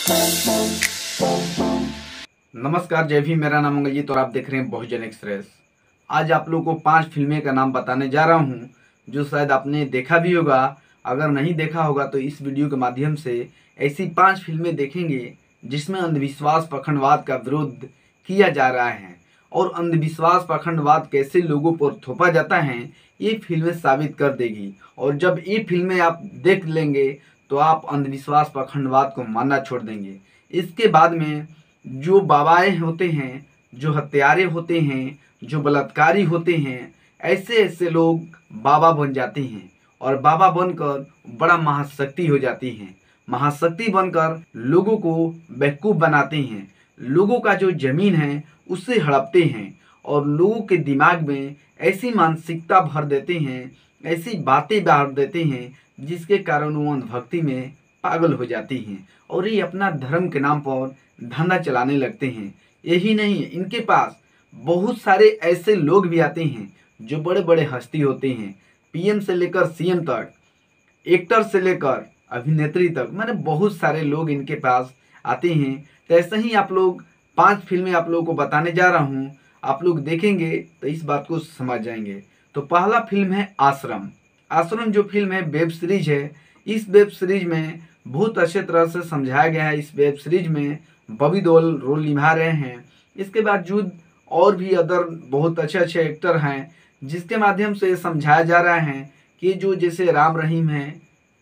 नमस्कार, जय भीम। मेरा नाम मंगलजीत और आप देख रहे हैं बहुजन एक्सप्रेस। आज आप लोगों को 5 फिल्में का नाम बताने जा रहा हूं जो शायद आपने देखा भी होगा। अगर नहीं देखा होगा तो इस वीडियो के माध्यम से ऐसी 5 फिल्में देखेंगे जिसमें अंधविश्वास पखंडवाद का विरोध किया जा रहा है और अंधविश्वास पखंडवाद कैसे लोगों पर थोपा जाता है ये फिल्में साबित कर देगी। और जब ये फिल्में आप देख लेंगे तो आप अंधविश्वास पखंडवाद को मानना छोड़ देंगे। इसके बाद में जो बाबाएं होते हैं, जो हत्यारे होते हैं, जो बलात्कारी होते हैं, ऐसे ऐसे लोग बाबा बन जाते हैं और बाबा बनकर बड़ा महाशक्ति हो जाती हैं। महाशक्ति बनकर लोगों को बेवकूफ़ बनाते हैं, लोगों का जो जमीन है उससे हड़पते हैं और लोगों के दिमाग में ऐसी मानसिकता भर देते हैं, ऐसी बातें भर देते हैं जिसके कारण वो अंधभक्ति में पागल हो जाती हैं और ये अपना धर्म के नाम पर धंधा चलाने लगते हैं। यही नहीं, इनके पास बहुत सारे ऐसे लोग भी आते हैं जो बड़े बड़े हस्ती होते हैं, पीएम से लेकर सीएम तक, एक्टर से लेकर अभिनेत्री तक, माने बहुत सारे लोग इनके पास आते हैं। तो ऐसे ही आप लोग 5 फिल्में आप लोगों को बताने जा रहा हूँ, आप लोग देखेंगे तो इस बात को समझ जाएंगे। तो पहला फिल्म है आश्रम। आश्रम जो फिल्म है वेब सीरीज है। इस वेब सीरीज में बहुत अच्छे तरह से समझाया गया है। इस वेब सीरीज में बॉबी देओल रोल निभा रहे हैं। इसके बावजूद और भी अदर बहुत अच्छे अच्छे एक्टर हैं जिसके माध्यम से समझाया जा रहा है कि जो जैसे राम रहीम हैं,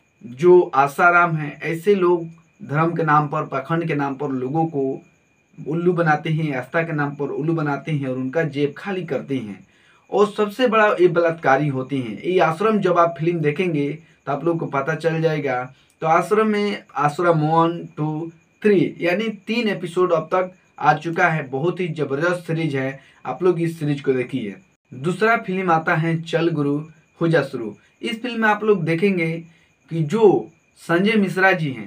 जो आसाराम हैं, ऐसे लोग धर्म के नाम पर, पखंड के नाम पर लोगों को उल्लू बनाते हैं, आस्था के नाम पर उल्लू बनाते हैं और उनका जेब खाली करते हैं और सबसे बड़ा ये बलात्कारी होते हैं। ये आश्रम जब आप फिल्म देखेंगे तो आप लोग को पता चल जाएगा। तो आश्रम में आश्रम 1, 2, 3 यानी 3 एपिसोड अब तक आ चुका है। बहुत ही जबरदस्त सीरीज है, आप लोग इस सीरीज को देखिए। दूसरा फिल्म आता है चल गुरु हो जा शुरू। इस फिल्म में आप लोग देखेंगे कि जो संजय मिश्रा जी हैं,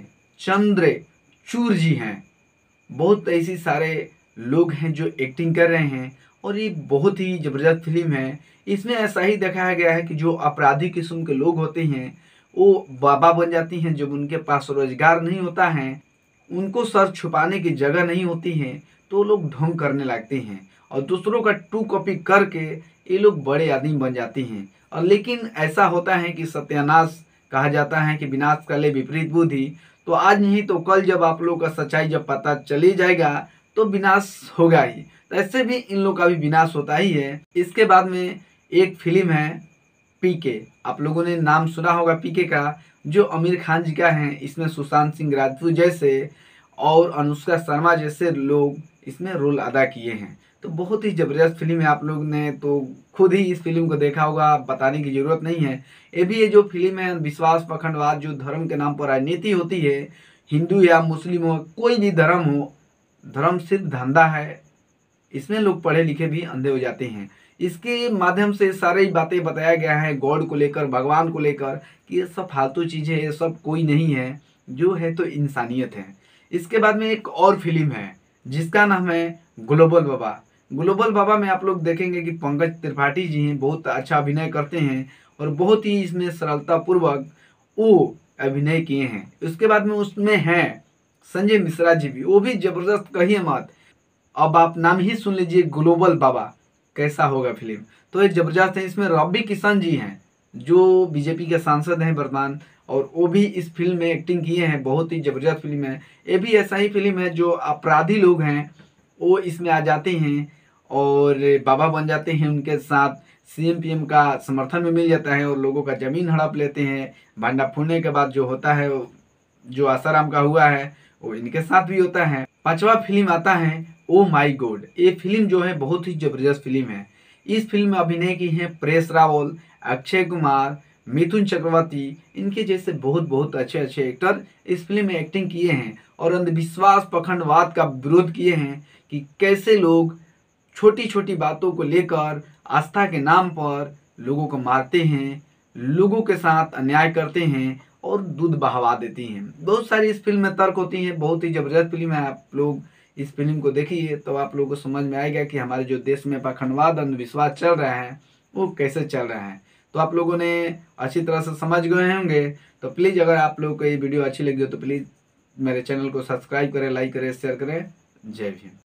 चंद्रचूड़ जी हैं, बहुत ऐसी सारे लोग हैं जो एक्टिंग कर रहे हैं और ये बहुत ही ज़बरदस्त फिल्म है। इसमें ऐसा ही दिखाया गया है कि जो अपराधी किस्म के लोग होते हैं वो बाबा बन जाती हैं। जब उनके पास रोजगार नहीं होता है, उनको सर छुपाने की जगह नहीं होती है, तो लोग ढोंग करने लगते हैं और दूसरों का टू कॉपी करके ये लोग बड़े आदमी बन जाते हैं। और लेकिन ऐसा होता है कि सत्यानाश कहा जाता है कि विनाश काले विपरीत बुद्धि। तो आज नहीं तो कल जब आप लोगों का सच्चाई जब पता चली जाएगा तो विनाश होगा ही। तो ऐसे भी इन लोगों का भी विनाश होता ही है। इसके बाद में एक फिल्म है पीके। आप लोगों ने नाम सुना होगा पीके का, जो आमिर खान जी का है। इसमें सुशांत सिंह राजपूत जैसे और अनुष्का शर्मा जैसे लोग इसमें रोल अदा किए हैं। तो बहुत ही ज़बरदस्त फिल्म है। आप लोग ने तो खुद ही इस फिल्म को देखा होगा, बताने की ज़रूरत नहीं है। ये भी ये जो फिल्म है विश्वास पखंडवाद, जो धर्म के नाम पर राजनीति होती है, हिंदू या मुस्लिम हो, कोई भी धर्म हो, धर्म सिर्फ धंधा है, इसमें लोग पढ़े लिखे भी अंधे हो जाते हैं। इसके माध्यम से सारी बातें बताया गया है गॉड को लेकर, भगवान को लेकर, कि ये सब फालतू चीज़ें, ये सब कोई नहीं है, जो है तो इंसानियत है। इसके बाद में एक और फिल्म है जिसका नाम है ग्लोबल बाबा। ग्लोबल बाबा में आप लोग देखेंगे कि पंकज त्रिपाठी जी हैं, बहुत अच्छा अभिनय करते हैं और बहुत ही इसमें सरलतापूर्वक वो अभिनय किए हैं। उसके बाद में उसमें हैं संजय मिश्रा जी भी, वो भी ज़बरदस्त, कहिए मत। अब आप नाम ही सुन लीजिए ग्लोबल बाबा, कैसा होगा फिल्म। तो ये जबरदस्त है। इसमें रवि किशन जी हैं जो बीजेपी के सांसद हैं वर्तमान, और वो भी इस फिल्म में एक्टिंग किए हैं। बहुत ही जबरदस्त फिल्म है। ये भी ऐसा ही फिल्म है, जो अपराधी लोग हैं वो इसमें आ जाते हैं और बाबा बन जाते हैं। उनके साथ सीएम पीएम का समर्थन भी मिल जाता है और लोगों का जमीन हड़प लेते हैं। भांडा फोड़ने के बाद जो होता है, जो आसाराम का हुआ है, वो इनके साथ भी होता है। 5वां फिल्म आता है ओ माई गॉड। ये फिल्म जो है बहुत ही जबरदस्त फिल्म है। इस फिल्म में अभिनय की है परेश रावल, अक्षय कुमार, मिथुन चक्रवर्ती, इनके जैसे बहुत बहुत अच्छे अच्छे एक्टर इस फिल्म में एक्टिंग किए हैं और अंधविश्वास पखंडवाद का विरोध किए हैं कि कैसे लोग छोटी छोटी बातों को लेकर आस्था के नाम पर लोगों को मारते हैं, लोगों के साथ अन्याय करते हैं और दूध बहवा देती हैं। बहुत सारी इस फिल्म में तर्क होती हैं। बहुत ही ज़बरदस्त फिल्म है। आप लोग इस फिल्म को देखिए तो आप लोगों को समझ में आएगा कि हमारे जो देश में पखंडवाद, अंधविश्वास चल रहा है वो कैसे चल रहा है। तो आप लोगों ने अच्छी तरह से समझ गए होंगे। तो प्लीज़ अगर आप लोगों को ये वीडियो अच्छी लगी हो तो प्लीज़ मेरे चैनल को सब्सक्राइब करें, लाइक करें, शेयर करें। जय भीम।